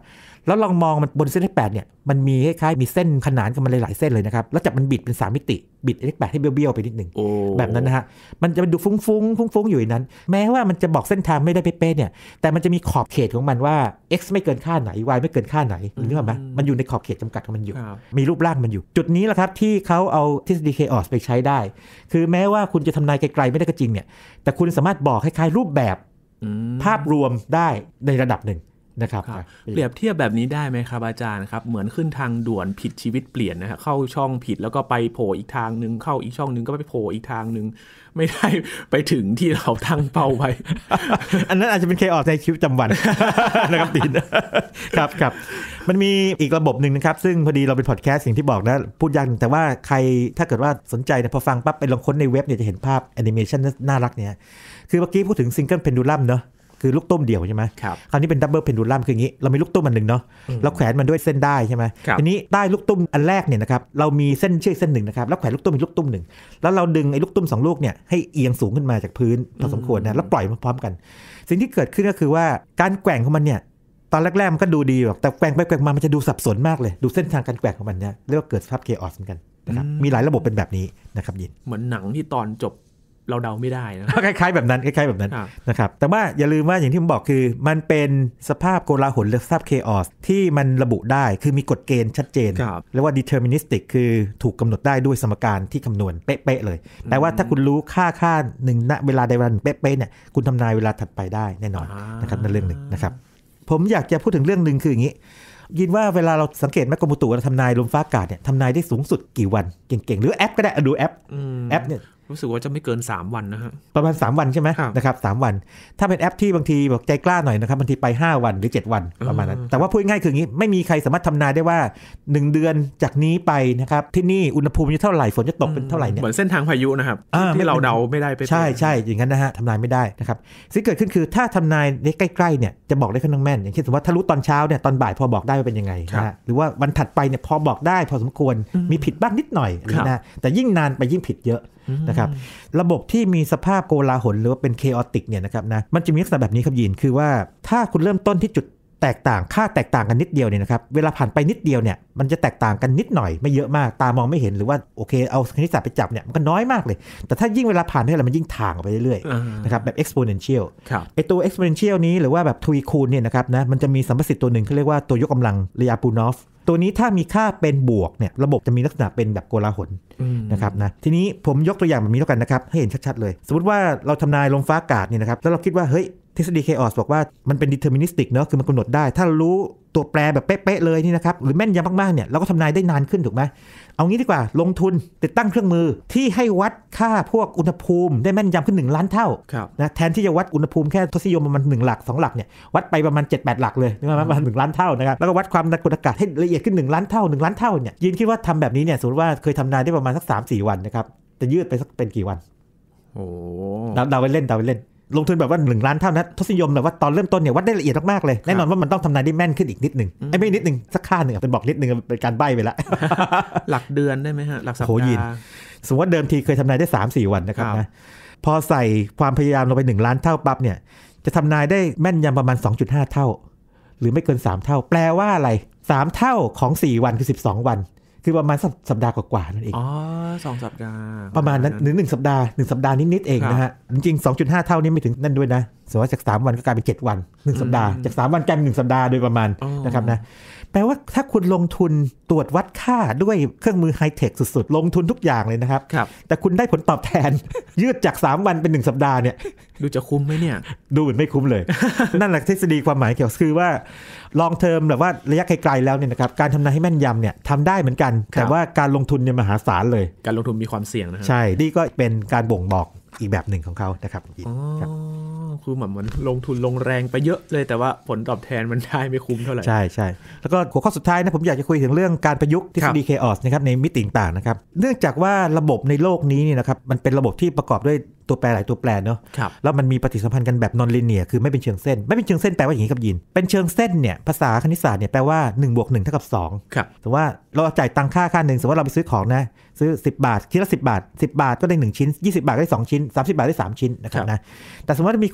แล้วลองมองมันบนเส้นเลขแปดเนี่ยมันมีคล้ายๆมีเส้นขนานกันมาหลายๆเส้นเลยนะครับแล้วจับมันบิดเป็นสามมิติบิดเลขแปดให้เบี้ยวๆไปนิดนึงแบบนั้นนะฮะมันจะดูฟุ้งๆฟุ้งๆอยู่ในนั้นแม้ว่ามันจะบอกเส้นทางไม่ได้เป๊ะๆเนี่ยแต่มันจะมีขอบเขตของมันว่า x ไม่เกินค่าไหน y ไม่เกินค่าไหนนึกออกไหมมันอยู่ในขอบเขตจำกัดของมันอยู่มีรูปร่างมันอยู่จุดนี้แหละครับที่เขาเอาทฤษฎี Chaos ไปใช้ได้คือแม้ว่าคุณจะทำนายไกลๆไม่ได้ก็จริงเนี่ยแต่คุณสามารถบอกคล้ายๆรูปแบบภาพรวมได้ในระดับหนึ่งนะครับเปรียบเทียบแบบนี้ได้ไหมครับอาจารย์ครับเหมือนขึ้นทางด่วนผิดชีวิตเปลี่ยนนะฮะเข้าช่องผิดแล้วก็ไปโผล่อีกทางนึงเข้าอีกช่องนึงก็ไปโผล่อีกทางนึงไม่ได้ไปถึงที่เราตั้งเป้าไว้อันนั้นอาจจะเป็น Chaos ในชีวิตประจำวัน นะครับดินครับครับมันมีอีกระบบหนึ่งนะครับซึ่งพอดีเราเป็นพอดแคสต์สิ่งที่บอกนะพูดยากแต่ว่าใครถ้าเกิดว่าสนใจนะพอฟังปั๊บไปลองค้นในเว็บเนี่ยจะเห็นภาพแอนิเมชันน่ารักเนี่ยคือเมื่อกี้พูดถึงซิงเกิลเพนดูลัมเนาะคือลูกตุ้มเดี่ยวใช่ไหมครับคราวนี้เป็นดับเบิลเพนดูลัมคืออย่างนี้เรามีลูกตุ้มอันหนึ่งเนาะเราแขวนมันด้วยเส้นได้ใช่ไหมทีนี้ได้ลูกตุ้มอันแรกเนี่ยนะครับเรามีเส้นเชือกเส้นหนึ่งนะครับแล้วแขวนลูกตุ้มอีกลูกตุ้มหนึ่งแล้วเราดึงไอ้ลูกตุ้มสองลูกเนี่ยให้เอียงสูงขึ้นมาจากพื้นพอสมควรนะแล้วปล่อยมาพร้อมกันสิ่งที่เกิดขึ้นก็คือว่าการแกว่งของมันเนี่ยตอนแรกๆมันก็ดูดีหรอกแต่แกว่งไปแกว่งมามันจะดูสับสนมากเลยดูเส้นทางการแกว่งของมันเนี่ยเรียกว่าเกิดสภาพ Chaos เหมือนกันนะครับมีหลายระบบเป็นแบบนี้นะครับยินเหมือนหนังที่ตอนจบเราเดาไม่ได้นะคล้ายๆแบบนั้นคล้ายๆแบบนั้นนะครับแต่ว่าอย่าลืมว่าอย่างที่ผมบอกคือมันเป็นสภาพโกลาหลหรือสภาพ Chaos ที่มันระบุได้คือมีกฎเกณฑ์ชัดเจนเรียกว่า deterministic คือถูกกำหนดได้ด้วยสมการที่คำนวณเป๊ะๆเลยแต่ว่าถ้าคุณรู้ค่าค่าหนึ่งณเวลาใดวันเป๊ะๆเนี่ยคุณทำนายเวลาถัดไปได้แน่นอนนะครับนั่นเรื่องหนึ่งนะครับผมอยากจะพูดถึงเรื่องนึงคืออย่างนี้ยินว่าเวลาเราสังเกตแมกกามูตุเราทำนายลมฟ้าอากาศเนี่ยทำนายได้สูงสุดกี่วันเก่งๆหรือแอปก็ได้ดูแอปแอปเนี่ยรู้สึกว่าจะไม่เกินสามวันนะฮะประมาณสามวันใช่ไหมนะครับสามวันถ้าเป็นแอปที่บางทีบอกใจกล้าหน่อยนะครับบางทีไปห้าวันหรือเจ็ดวันประมาณนั้นแต่ว่าพูดง่ายคืออย่างนี้ไม่มีใครสามารถทำนายได้ว่าหนึ่งเดือนจากนี้ไปนะครับที่นี่อุณหภูมิจะเท่าไหร่ฝนจะตกเป็นเท่าไหร่เนี่ยเหมือนเส้นทางพายุนะครับที่เราเดาไม่ได้ไปใช่ใช่อย่างนั้นนะฮะทำนายไม่ได้นะครับสิ่งเกิดขึ้นคือถ้าทำนายได้ใกล้ๆเนี่ยจะบอกได้ค่อนข้างแม่นอย่างเช่นสมมติว่าถ้ารู้ตอนเช้าเนี่ยตอนบ่ายพอบอกได้ว่าเป็นยังไงนะหรือว่าวันถัดไปเนี่ยพอบอกได้พอสมควรมีผิดบ้างนิดหน่อยนะแต่ยิ่งนานไปยิ่งผิดเยอะนะครับระบบที่มีสภาพโกลาหลหรือว่าเป็น chaotic เนี่ยนะครับนะมันจะมีลักษณะแบบนี้ครับยินคือว่าถ้าคุณเริ่มต้นที่จุดแตกต่างค่าแตกต่างกันนิดเดียวเนี่ยนะครับเวลาผ่านไปนิดเดียวเนี่ยมันจะแตกต่างกันนิดหน่อยไม่เยอะมากตามองไม่เห็นหรือว่าโอเคเอาคณิตศาสตร์ไปจับเนี่ยมันก็น้อยมากเลยแต่ถ้ายิ่งเวลาผ่านไปแล้วมันยิ่งถ่างออกไปเรื่อยๆนะครับแบบ exponential ไอตัว exponential นี้หรือว่าแบบทวีคูณเนี่ยนะครับนะมันจะมีสัมประสิทธิ์ตัวหนึ่งเขาเรียกว่าตัวยกกำลังเรียปูนอฟตัวนี้ถ้ามีค่าเป็นบวกเนี่ยระบบจะมีลักษณะเป็นแบบโกลาหลนะครับนะทีนี้ผมยกตัวอย่างแบบนี้แล้วกันนะครับให้เห็นชัดๆเลยสมมติว่าเราทำนายลมฟ้าอากาศเนี่ยนะครับแล้วเราคิดว่าเฮ้ยทฤษฎี Chaos บอกว่ามันเป็น deterministic เนอะคือมันกำหนดได้ถ้ารู้ตัวแปรแบบเป๊ะๆเลยนี่นะครับหรือแม่นยำมากๆเนี่ยเราก็ทำนายได้นานขึ้นถูกไหมเอางี้ดีกว่าลงทุนติดตั้งเครื่องมือที่ให้วัดค่าพวกอุณหภูมิได้แม่นยำขึ้นหนึ่งล้านเท่านะแทนที่จะวัดอุณหภูมิแค่ทศนิยมประมาณหนึ่งหลักสองหลักเนี่ยวัดไปประมาณ เจ็ดแปด หลักเลยประมาณหนึ่งล้านเท่านะครับแล้วก็วัดความกดอากาศให้ละเอียดขึ้นหนึ่งล้านเท่าหนึ่งล้านเท่าเนี่ยยินคิดว่าทำแบบนี้เนี่ยสมมติว่าเคยทำนายได้ประมาณสัก สามสี่ วันนะครับจะยืดไปสักเป็นกี่วันโอ้เดาไปเล่นเดาไปเล่นลงทุนแบบว่าหนึ่งล้านเท่านะทศนิยมแบบว่าตอนเริ่มต้นเนี่ยวัดได้ละเอียดมากๆเลยแน่นอนว่ามันต้องทำนายได้แม่นขึ้นอีกนิดนึงไอ้ไม่นิดนึงสักค่าหนึ่งเป็นบอกนิดนึงเป็นการใบ้ไปละหลักเดือนได้ไหมฮะหลักสัปดาห์สมมติว่าเดิมทีเคยทำนายได้ สามสี่ วันนะครับนะพอใส่ความพยายามลงไปหนึ่งล้านเท่าปั๊บเนี่ยจะทำนายได้แม่นยำประมาณ สองจุดห้า เท่าหรือไม่เกินสามเท่าแปลว่าอะไรสามเท่าของสี่วันคือสิบสองวันคือประมาณสัปดาห์กว่าๆนั่นเองอ๋อสองสัปดาห์ประมาณนั้นหรือหนึ่งสัปดาห์หนึ่งสัปดาห์นิดๆเองนะฮะจริงๆ สองจุดห้า เท่านี้ไม่ถึงนั่นด้วยนะสมมติว่าจากสามวันก็กลายเป็นเจ็ดวันหนึ่งสัปดาห์จากสามวันกลายเป็นหนึ่งสัปดาห์โดยประมาณนะครับนะแปลว่าถ้าคุณลงทุนตรวจวัดค่าด้วยเครื่องมือไฮเทคสุดๆลงทุนทุกอย่างเลยนะครับแต่คุณได้ผลตอบแทนยืดจากสามวันเป็นหนึ่งสัปดาห์เนี่ยดูจะคุ้มไหมเนี่ยดูเหมือนไม่คุ้มเลย นั่นแหละทฤษฎีความหมายเกี่ยวคือว่าลองเทอมแบบว่าระยะไกลๆแล้วเนี่ยนะครับการทำนายให้แม่นยำเนี่ยทำได้เหมือนกันแต่ว่าการลงทุนเนี่ยมหาศาลเลยการลงทุนมีความเสี่ยงนะครับใช่นี่ก็เป็นการบ่งบอกอีกแบบหนึ่งของเขานะครับอ๋อคือเหมือนมันลงทุนลงแรงไปเยอะเลยแต่ว่าผลตอบแทนมันได้ไม่คุ้มเท่าไหร่ใช่ใช่แล้วก็หัวข้อสุดท้ายนะผมอยากจะคุยถึงเรื่องการประยุกต์ทฤษฎี Chaos นะครับในมิติต่างๆนะครับเนื่องจากว่าระบบในโลกนี้นี่นะครับมันเป็นระบบที่ประกอบด้วยตัวแปรหลายตัวแปรเนาะแล้วมันมีปฏิสัมพันธ์กันแบบนอนลิเนียร์คือไม่เป็นเชิงเส้นไม่เป็นเชิงเส้นแปลว่าอย่างนี้ครับยินเป็นเชิงเส้นเนี่ยภาษาคณิตศาสตร์เนี่ยแปลว่าหนึ่งบวกหนึ่งเท่ากับสองครับแต่ว่าเราจ่ายตังค่าค่าหนึ่งสมมติว่าเราไปซื้อของนะซื้อสิบบาทชิ้นละสิบบาทสิบบาทก็ได้หนึ่งชิ้นยี่สิบบาทก็ได้สองชิ้นสามสิบบาทได้สามชิ้นนะครับนะแต่สมมติว่ามีคน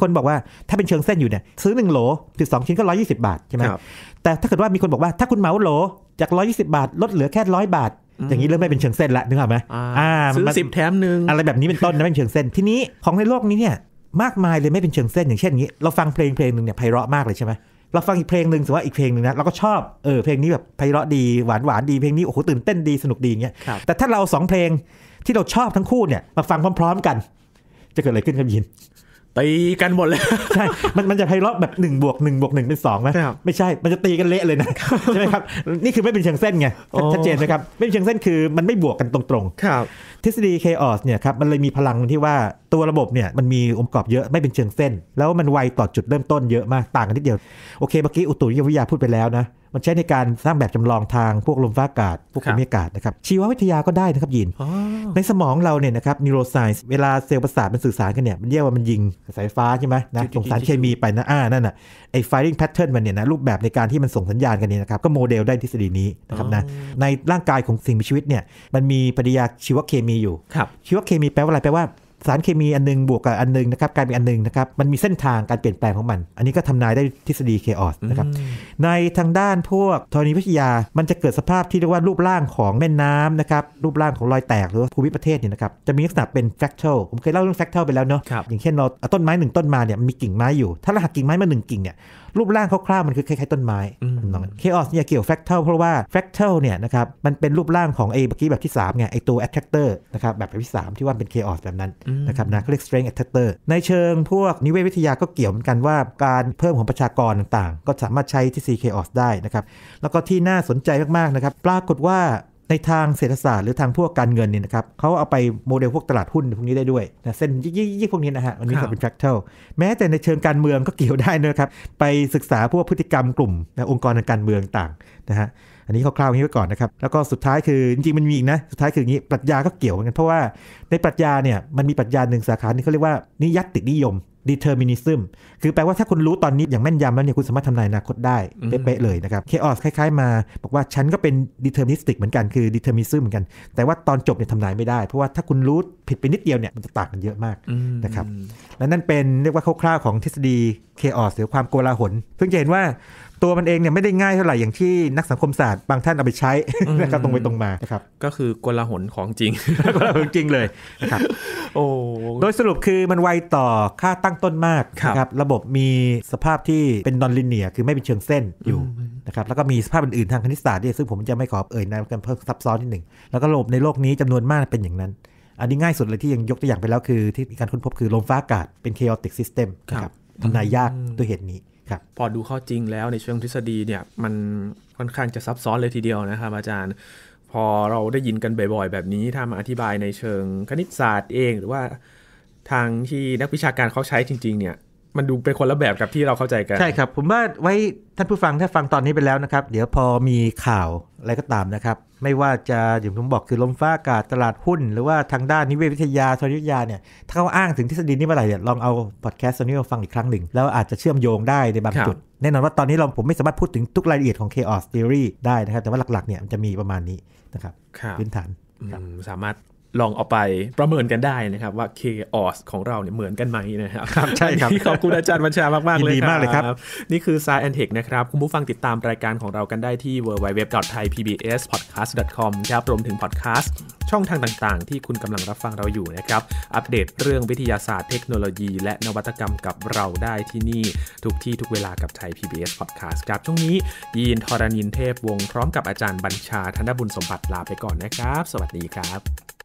คนบอกว่าถ้าเป็นเชิงเส้นอยู่เนี่ยซื้อหนึ่งโหลถึงสองชิ้นก็หนึ่งร้อยยี่สิบบาทใช่ไหมแต่ถ้าเกิดว่ามีคนบอกว่าถ้าคุณเหมาโหลจากหนึ่งร้อยยี่สิบบาทลดเหลือแค่หนึ่งร้อยบาทอย่างนี้เริ่มไม่เป็นเชิงเส้นละนึกออกไหมอ่าซื้อสิบแถมหนึ่งอะไรแบบนี้เป็นต้นนะเป็นเชิงเส้นทีนี้ของในโลกนี้เนี่ยมากมายเลยไม่เป็นเชิงเส้นอย่างเช่นนี้เราฟังเพลงเพลงนึงเนี่ยไพเราะมากเลยใช่ไหมเราฟังอีกเพลงนึงสมมติว่าอีกเพลงนึงนะเราก็ชอบเออเพลงนี้แบบไพเราะดีหวานหวานดีเพลงนี้โอ้โหตื่นเต้นดีสนุกดีอย่างเงี้ยแต่ถ้าเราสองเพลงที่เราชอบทั้งคู่เนี่ยมาฟังพร้อมๆกันจะเกิดอะไรขึ้นครับยินตีกันหมดเลยใช่มันมันจะไพเราะแบบหนึ่งบวกหนึ่งบวกหนึ่งเป็นสองไหมไม่ใช่มันจะตีกันเละเลยนะใช่ไหมครับนี่คือไม่เป็นเชิงเส้นไงชัดเจนไหมครับไม่เป็นเชิงเส้นคือมันไม่บวกกันตรงๆครับทฤษฎี Chaos เนี่ยครับมันเลยมีพลังที่ว่าตัวระบบเนี่ยมันมีองค์ประกอบเยอะไม่เป็นเชิงเส้นแล้วมันไวต่อจุดเริ่มต้นเยอะมากต่างกันนิดเดียวโอเคเมื่อกี้อุตุนิยมวิทยาพูดไปแล้วนะมันใช้ในการสร้างแบบจำลองทางพวกลมฟ้าอากาศพวกภูมิอากาศนะครับชีววิทยาก็ได้นะครับยินในสมองเราเนี่ยนะครับ neuroscience เวลาเซลล์ประสาทมันสื่อสารกันเนี่ยมันเรียกว่ามันยิงสายฟ้าใช่ไหมนะส่งสารเคมีไปนะอ่านั่นน่ะไอ้ firing pattern มันเนี่ยนะรูปแบบในการที่มันส่งสัญญาณกันเนี่ยนะครับก็โมเดลได้ทฤษฎีนี้นะครับนะในร่างกายของสิ่งมีชีวิตเนี่ยมันมีปฏิกิริยาชีวเคมีอยู่ชีวเคมีแปลว่าอะไรแปลว่าสารเคมีอันนึงบวกกับอันนึงนะครับกลายเป็นอันนึงนะครับมันมีเส้นทางการเปลี่ยนแปลงของมันอันนี้ก็ทำนายได้ทฤษฎี Chaos นะครับในทางด้านพวกธรณีวิทยามันจะเกิดสภาพที่เรียกว่ารูปร่างของแม่น้ำนะครับรูปร่างของรอยแตกหรือว่าภูมิประเทศเนี่ยนะครับจะมีลักษณะเป็น fractal ผมเคยเล่าเรื่อง fractal ไปแล้วเนาะอย่างเช่นเราต้นไม้หนึ่งต้นมาเนี่ยมันมีกิ่งไม้อยู่ถ้าเราหักกิ่งไม้มาหนึ่งกิ่งเนี่ยรูปร่างคร่าวๆมันคือคล้ายๆต้นไม้ Chaos เนี่ยเกี่ยว fractal เพราะว่า fractal เนี่ยนะครับมันเป็นรูปร่างของไอ้เมื่อกี้แบบที่สามไงไอ้ตัว attractor นะครับแบบที่สามที่ว่าเป็น Chaos แบบนั้นนะครับนะเขาเรียก strength attractor ในเชิงพวกนิเวศวิทยาก็เกี่ยวเหมือนกันว่าการเพิ่มของประชากรต่างๆก็สามารถใช้ทฤษฎี Chaos ได้นะครับแล้วก็ที่น่าสนใจมากๆนะครับปรากฏว่าในทางเศรษฐศาสตร์หรือทางพวกการเงินเนี่ยนะครับเขาเอาไปโมเดลพวกตลาดหุ้นพวกนี้ได้ด้วยนะเส้นยี่ๆพวกนี้นะฮะมันมีความเป็น fractal แม้แต่ในเชิงการเมืองก็เกี่ยวได้นะครับไปศึกษาพวกพฤติกรรมกลุ่มนะองค์กรทางการเมืองต่างนะฮะอันนี้คร่าวๆนี้ไว้ก่อนนะครับแล้วก็สุดท้ายคือจริงๆมันมีอีกนะสุดท้ายคืออย่างนี้ปรัชญาก็เกี่ยวกันเพราะว่าในปรัชญาเนี่ยมันมีปรัชญาหนึ่งสาขาที่เขาเรียกว่านิยัตตินิยม determinism คือแปลว่าถ้าคุณรู้ตอนนี้อย่างแม่นยำแล้วเนี่ยคุณสามารถทำนายอนาคตได้เป๊ะๆเลยนะครับ Chaos คล้ายๆมาบอกว่าฉันก็เป็น deterministic เหมือนกันคือ determinism เหมือนกันแต่ว่าตอนจบเนี่ยทำนายไม่ได้เพราะว่าถ้าคุณรู้ผิดไปนิดเดียวเนี่ยมันจะต่างกันเยอะมากนะครับและนั่นเป็นเรียกว่าคร่าวๆของทฤษฎี Chaos หรือความโกลาหลเพิ่งจะเห็นว่าตัวมันเองเนี่ยไม่ได้ง่ายเท่าไหร่อย่างที่นักสังคมศาสตร์บางท่านเอาไปใช้นะครับตรงไปตรงมานะครับก็คือกลาหลของจริงกลาหลจริงเลยนะครับโอ้โดยสรุปคือมันไวต่อค่าตั้งต้นมากนะครับระบบมีสภาพที่เป็นนอนลิเนียร์คือไม่เป็นเชิงเส้นอยู่นะครับแล้วก็มีสภาพอื่นๆทางคณิตศาสตร์ด้วยซึ่งผมจะไม่ขอเอ่ยนามกันเพิ่มซับซ้อนนิดหนึ่งแล้วก็ระบบในโลกนี้จำนวนมากเป็นอย่างนั้นอันนี้ง่ายสุดเลยที่ยังยกตัวอย่างไปแล้วคือที่มีการค้นพบคือลมฟ้าอากาศเป็น chaotic system นะครับทำนายยากด้วยเหตุนี้พอดูข้อจริงแล้วในเชิงทฤษฎีเนี่ยมันค่อนข้างจะซับซ้อนเลยทีเดียวนะครับอาจารย์พอเราได้ยินกันบ่อยๆแบบนี้ถ้ามาอธิบายในเชิงคณิตศาสตร์เองหรือว่าทางที่นักวิชาการเขาใช้จริงๆเนี่ยมันดูเป็นคนละแบบกับที่เราเข้าใจกันใช่ครับผมว่าไว้ท่านผู้ฟังถ้าฟังตอนนี้ไปแล้วนะครับเดี๋ยวพอมีข่าวอะไรก็ตามนะครับไม่ว่าจะอย่างผมบอกคือลมฟ้าอากาศตลาดหุ้นหรือว่าทางด้านนิเวศวิทยาธรณีวิทยาเนี่ยถ้าเขาอ้างถึงทฤษฎีนี้เมื่อไหร่เนี่ยลองเอาพอดแคสต์นี้มาฟังอีกครั้งหนึ่งแล้วอาจจะเชื่อมโยงได้ในบางจุดแน่นอนว่าตอนนี้เราผมไม่สามารถพูดถึงทุกรายละเอียดของ Chaos Theory ได้นะครับแต่ว่าหลักๆเนี่ยมันจะมีประมาณนี้นะครับพื้นฐานสามารถลองเอาไปประเมินกันได้นะครับว่า Chaos ของเราเนี่ยเหมือนกันไหมนะครับใช่ครับขอบคุณอาจารย์บัญชามากๆเลยดีมากเลยครับนี่คือ Science and Tech นะครับคุณผู้ฟังติดตามรายการของเรากันได้ที่ ดับเบิลยู ดับเบิลยู ดับเบิลยู ดอท ไทย พี บี เอส พอดแคสต์ ดอท คอม ครับรวมถึงพอดแคสต์ช่องทางต่างๆที่คุณกำลังรับฟังเราอยู่นะครับอัปเดตเรื่องวิทยาศาสตร์เทคโนโลยีและนวัตกรรมกับเราได้ที่นี่ทุกที่ทุกเวลากับไทย พี บี เอส Podcast ครับช่วงนี้ยีนทรณินเทพวงศ์พร้อมกับอาจารย์บัญชาธนบุญสมบัติลาไปก่อนนะครับสวัสดีครับ